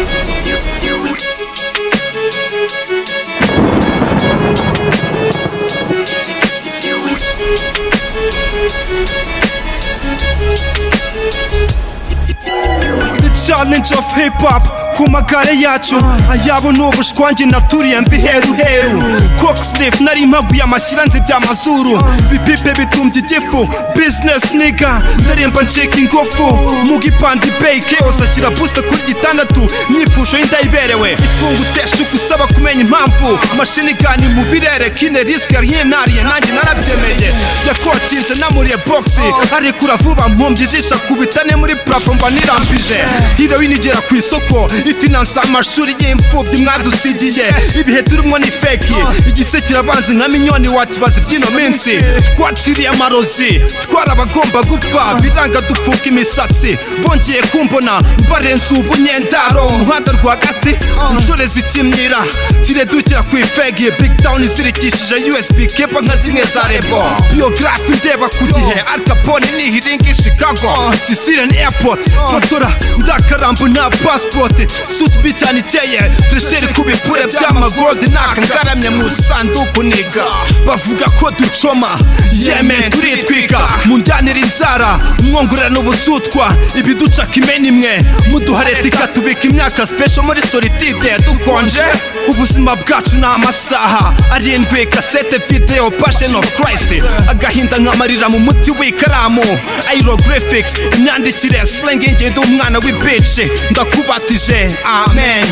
Challenge of hip hop kumagare yacu ayabo n'ubushwange naturiye mbi heru Coxliff nari mpaguye amashyiranze by'amazuru bipipe bitumbye igifu business nigga ndaremba nceka ingofu mugipandi bake yose ashyira booster kuri gitandatu myifusho y'indayiberewe ifunga uteshuka usaba kumenya impamvu mashini gani mu birere kine risk rien nariye nanjye narabyemeye yakotinze namuriye boxi arekura vuba mpumbye ijisha kubitane muri plafond mba nirambije heroin igera ku isoko ifinansa amashuri y'imfubyi mwadusigiye ibihe turimo ni fake igise kirabanze nka minyoni wakibaza ibyino minsi twaciriye amarozi twarabagomba gupfa biranga dupfuka imisatsi bongeye kumbona barenze ubunyendaro umuhanda rwagati inshore zikimyira tiredukira ku ifegi big down zirikishije USB kepa nka zimwe za rebo biography ndeba ku gihe Al Capone nihiringa Chicago Sicilian airport fotora ndakarambu na passport suit bitani iteye fresher kubipure by'ama gold naka ngaramye mu sanduku niga bavuga ko ducoma yeme turitwika mundanira inzara umwongorera n'ubusutwa ibiduca kimeni imwe muduharetika tubika imyaka special muri solitude dukonje ubuzima bwacu na amasaha arindwi cassette video Passion of Christ agahinda nkamarira mu muti w'ikaramu hieroglyphics imyandikire slang ingendo umwana w'ibitch ndakubatije amen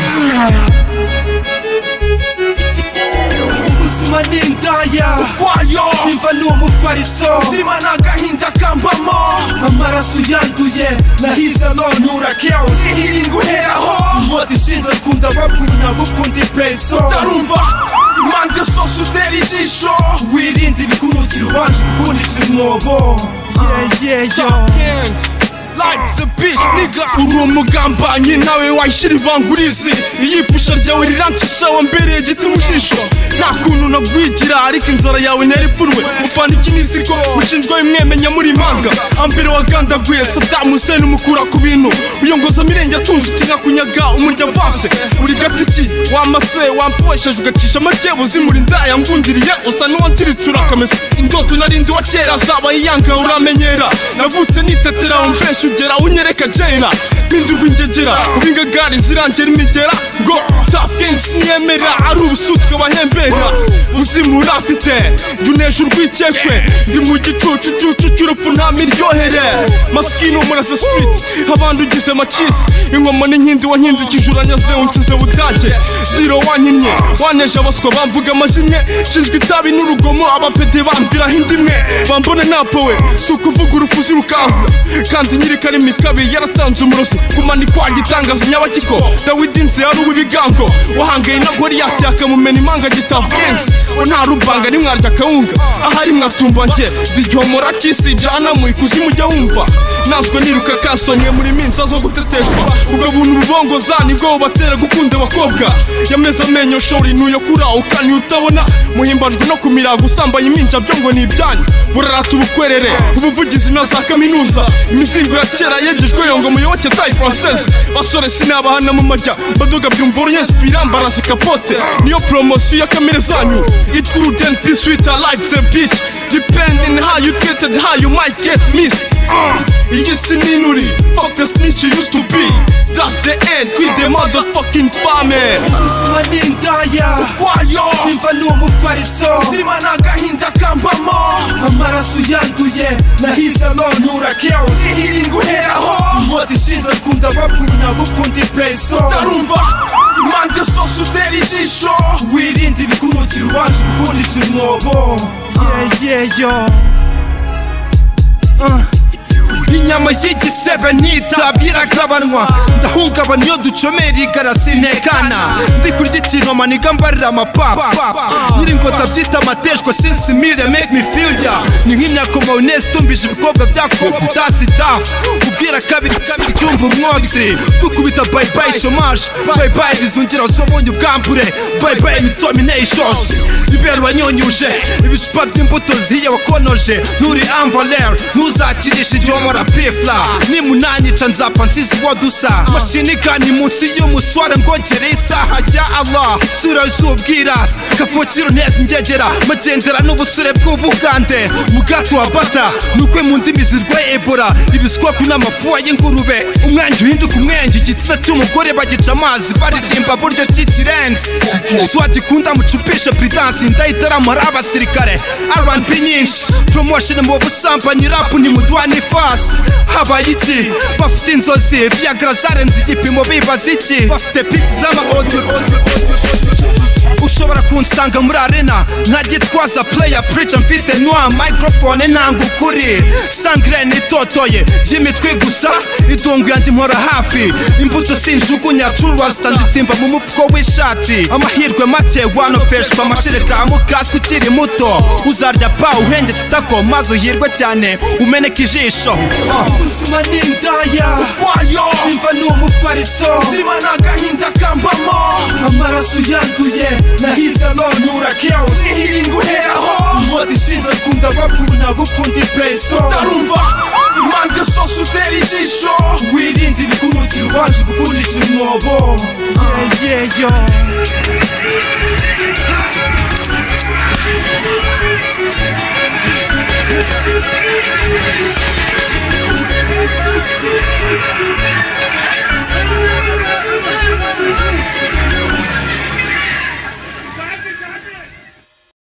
ubuzima n'indaya imva n'umufariso zima n'agahinda kambamo amaraso yanduye nahize nonura chaos ihiringa uheraho modi ishinze kunda bapfuna gupfunda ipeso utarumva impande zose utera ijisho wirinde ibikunukira ubanje gupfundikira umwobo Life's a bitch, nigga. Uri umugambanyi nawe wayishyira ibangurizi iyipfusha ryawe rirancisha wambereye igiti mu jisho nta kuntu nagwigira ariko inzara yawe nteripfunwe upfana ikiniziko ushinjwa imwemenya muri manga ambere wagandaguye Saddam Hussein umukura ku bintu uyongoza mirenge atunze utinka kunyaga umurya avanse uri gatiki wamase wampoesheje ugacisha amakebu zimuri ndaya ngundiriye usa n'uwantiritse urakamesa indoto narindi wa kera zaba iyanga uramenyera navutse nitetera umpesha ugera unyereka Jaina mpindurwa ingegera ubingagari zirangera imigera ngo tough gangs niyemera ari ubusutwa bahembera uzimura afite juneje urwikekwe ndi mu gicucu cy'urupfu nta miryohere maskini umurasa street abantu ugize macisi ingoma n'inkindi wankindikije uranyaze unsize budage diro wanyinnye waneje abaswa bamvuga amazimwe nshinjwe itabi n'urugomo abapede bambiraho indimwe bambone napowe si ukuvuga urufuzi rukaza kandi nyirikari mikabi yaratanze umurozi kumanikwa gitangaza nyabakiko Dawidi nze ari uw'ibigango wahangaye na Goliath akamumena imanga gitavense nta ruvanga nimwarya kawunga ahari mwatumba nge digihomora kisi jana mu ikuzimu jya wumva nazwe niruka kasomwe muri minsi zo guteteshwa ubwo buntu bubongoza nibwo batera gukunda abakobwa yameza amenyo shori nuyo kura ukani utabona muhimbajwe no kumira gusambaye iminja byo ngo ni ibyanyu burarata ubukwerere ubuvugizi na za kaminuza imizingo ya kera yegejwe yongo muyoboke tayi française basore sinabahana mu majya baduga byumva urunyespira mbarazi kapote niyo promotion ya kamere zanyu it couldn't be sweeter life the bitch depending how you get it how you might get missed yes ninuri fuck the snitch you used to be that's the end with the motherfucking famine ubuzima n'indaya imva n'umufariso zima n'agahinda kambamo amaraso yanduye nahize nonura chaos ihiringa uheraho modi ishinze kunda bapfuna gupfunda ipeso utarumva impande zose utera ijisho wirinde ibikunukira ubanje gupfundikira umwobo inyama y'igisebe ntitabira gabanwa ndahungabana iyo ducomera igara sinekana ndi kurya ikintu maniga mbarira amapapa nyiri ngo batabyita amateshwa since media make me feel ya ni nk'imyaka mayonnaise tumbije ibikobwa byakobwa that's enough ubwira kabiri cyumba umwotsi tukubita bye bye chômage bye bye bizungira usomonye ubwambure bye bye mitominations ibero wanyonyuje ibicupa by'imbuto ziye wakonoje nuri envaler nuzakirisha ibyomora pifla nimunanyica nzapfa nsizi wadusa mashini kandi munsi y'umusore ngongere isaha ya Allah isura z'ubwirasi kavukiro neza ingegera magendera n'ubusure bw'ubugande mugati wa bata nukwe mu ndimi zirwaye Ebola ibiswaku n'amafuwa y'ingurube umwangi uhinduka umwenge igitsina cy'umugore bagica amazi baririmba buryo cy'ikirensi swagikunda mucupisha pridansi ndayitaramara abasirikare R&B nyinshi promotion mu busambanyi rap ni mudwa n'ifasi habaye iki bafite inzozi Viagra zarenze igipimo bibaza iki bafite pizza z'amaaudio ushobora kunsanga muri arena ntagitwaza player preacher mfite nwa microphone ntango ukuri sangre nitotoye y'imitwe gusa idongo yanjye mpora hafi imbuto sinjugunya trust nzitimba mu mufuko w'ishati amahirwe make wanopeshwa amashirika mukaswe ukiri muto uzarya pa uhengetse itako maze uhirwe cyane umeneka ijisho ubuzima ni indaya imva ni umufariso zima n'agahinda kambamo amaraso yanduye nahize alonura chaos ihiringa uheraho imodi ishize akunda bapfuna gupfunda ipeso utarumva impande zose utera ijisho wirinde ibikunukira ubanje gupfundikira umwobo yeah